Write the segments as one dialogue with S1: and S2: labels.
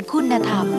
S1: คุณธรรม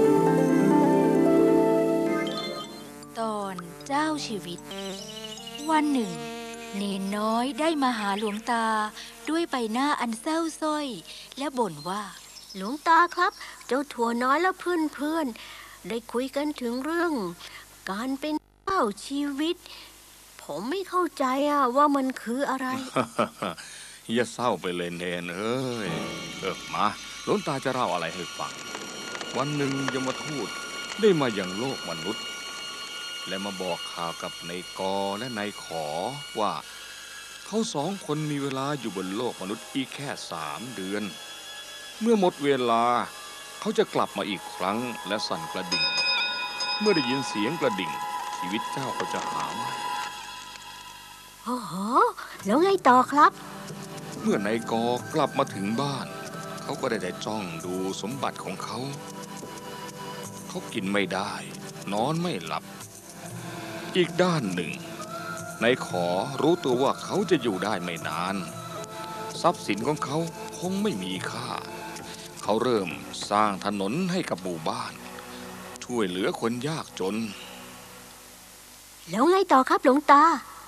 S1: ตอนเจ้าชีวิตวันหนึ่งเนนน้อยได้มาหาหลวงตาด้วยใบหน้าอันเศร้าส้อยและบ่นว่า
S2: หลวงตาครับเจ้าถั่วน้อยและเพื่อนได้คุยกันถึงเรื่องการเป็นเจ้าชีวิตผมไม่เข้าใจว่ามันคืออะไร
S3: อย่าเศร้าไปเลยเนนเอ้ยมาหลวงตาจะเล่าอะไรให้ฟังวันหนึ่งยมทูตได้มายังโลกมนุษย์และมาบอกข่าวกับนายกและนายขอว่าเขาสองคนมีเวลาอยู่บนโลกมนุษย์อีกแค่3 เดือนเมื่อหมดเวลาเขาจะกลับมาอีกครั้งและสั่นกระดิ่งเมื่อได้ยินเสียงกระดิ่งชีวิตเจ้าก็จะหาไม่
S2: โอ้โหแล้วไงต่อครับ
S3: เมื่อนายกกลับมาถึงบ้านเขาก็ได้จ้องดูสมบัติของเขากินไม่ได้นอนไม่หลับอีกด้านหนึ่งนายขอรู้ตัวว่าเขาจะอยู่ได้ไม่นานทรัพย์สินของเขาคงไม่มีค่าเขาเริ่มสร้างถนนให้กับหมู่บ้านช่วยเหลือคนยากจน
S2: แล้วไงต่อครับหลวงตา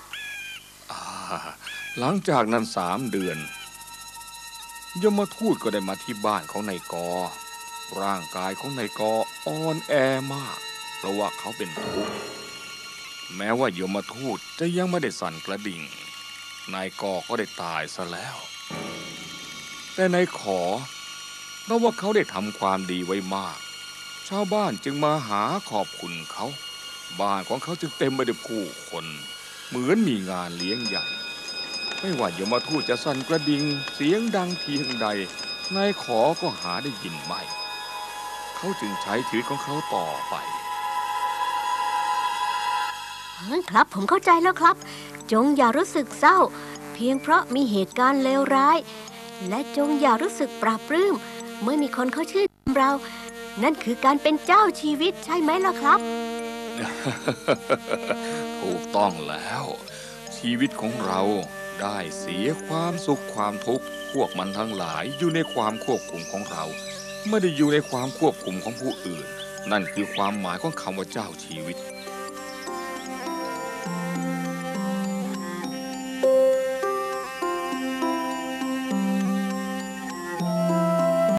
S3: หลังจากนั้น3 เดือนยมทูตก็ได้มาที่บ้านของนายกร่างกายของนายกอ่อนแอมากเพราะว่าเขาเป็นทุกข์แม้ว่ายมทูตจะยังไม่ได้สั่นกระดิ่งนายกก็ได้ตายซะแล้วแต่นายขอเพราะว่าเขาได้ทำความดีไว้มากชาวบ้านจึงมาหาขอบคุณเขาบ้านของเขาจึงเต็มไปด้วยผู้คนเหมือนมีงานเลี้ยงใหญ่ไม่ว่ายมทูตจะสั่นกระดิ่งเสียงดังเพียงใดนายขอก็หาได้ยินไม่เขาจึงใช้ชีวิตของเขาต่อไป
S2: ครับผมเข้าใจแล้วครับจงอย่ารู้สึกเศร้าเพียงเพราะมีเหตุการณ์เลวร้ายและจงอย่ารู้สึกปลาบปลื้มเมื่อมีคนเขาชื่นชมเรานั่นคือการเป็นเจ้าชีวิตใช่ไหมล่ะครับ
S3: ถูกต้องแล้วชีวิตของเราได้เสียความสุขความทุกข์พวกมันทั้งหลายอยู่ในความควบคุมของเราไม่ได้อยู่ในความควบคุมของผู้อื่นนั่นคือความหมายของคำว่าเจ้าชีวิต